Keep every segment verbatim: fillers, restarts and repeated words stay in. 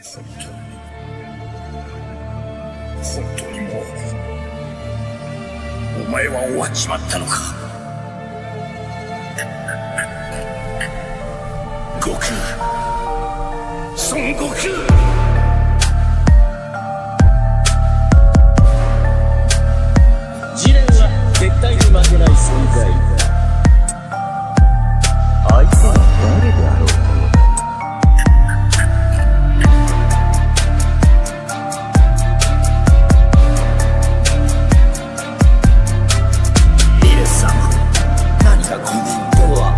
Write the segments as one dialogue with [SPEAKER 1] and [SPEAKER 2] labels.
[SPEAKER 1] 本当に本当にもうお前は終わっちまったのか。悟空、孫悟空。
[SPEAKER 2] 試練は絶対に負けない存在。
[SPEAKER 3] 相手は誰であろう。
[SPEAKER 1] イエス様、何かごめんとは。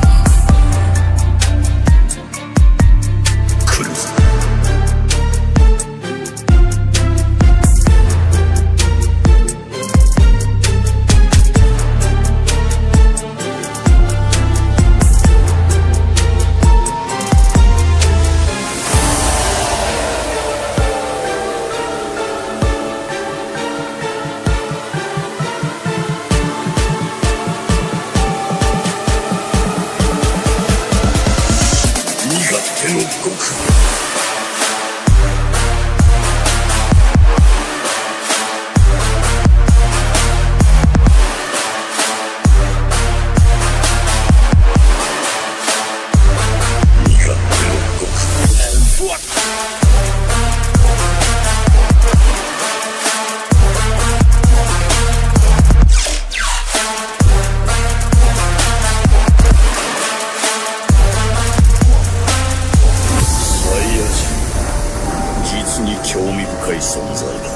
[SPEAKER 1] 来るぞ。手の悟空。実に興味深い存在だ。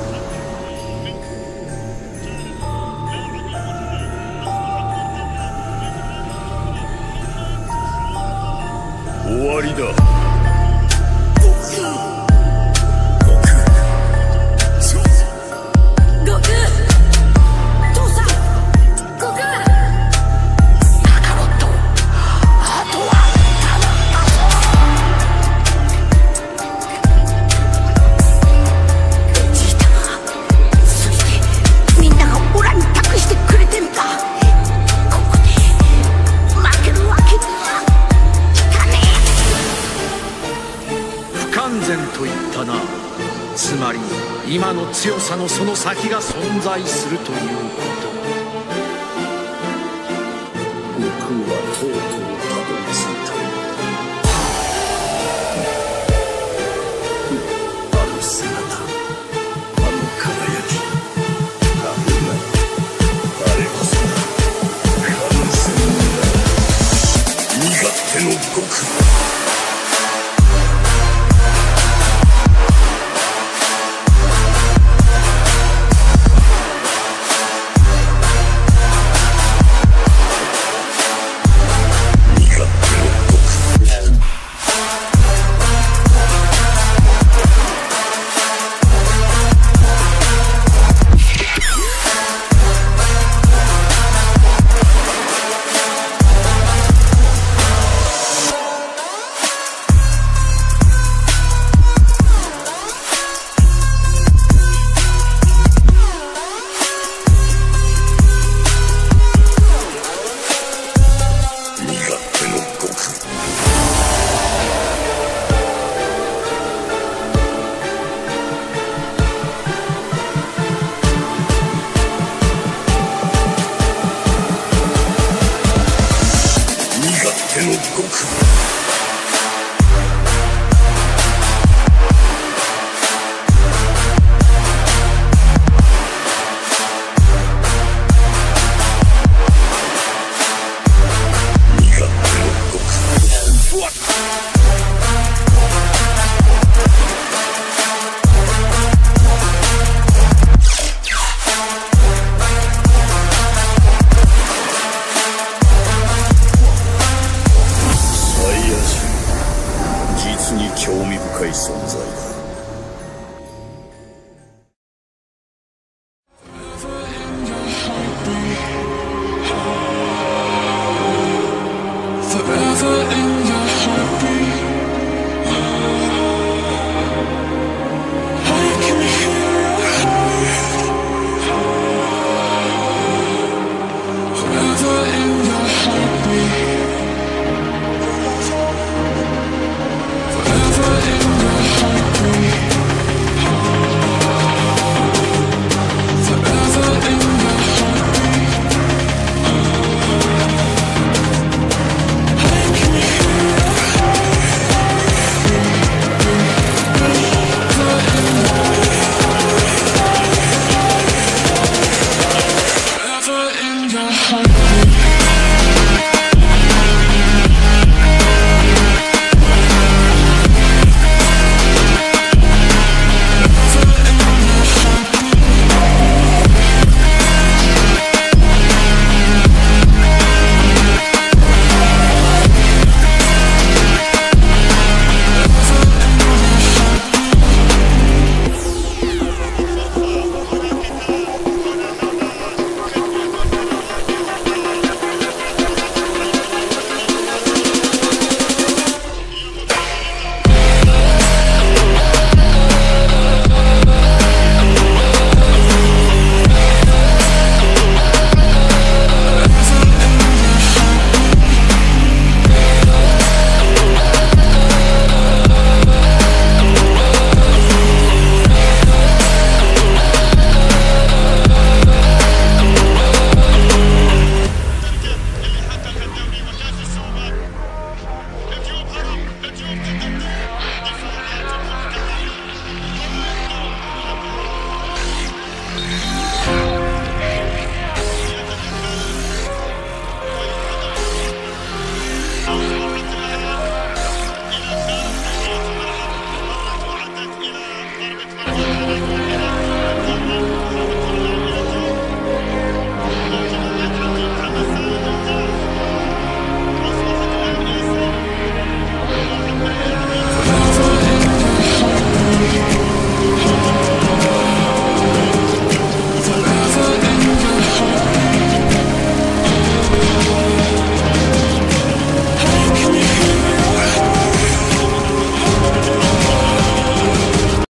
[SPEAKER 1] 終わりだ。
[SPEAKER 4] 不完全と言ったな。つまり今の強さのその先が存在するということ。
[SPEAKER 1] 悟空はとうとうたどり着いた。あの姿、あの輝き、あれがあれこそが完全な身勝手の悟空。手の悟空。実に興味深い存在だ。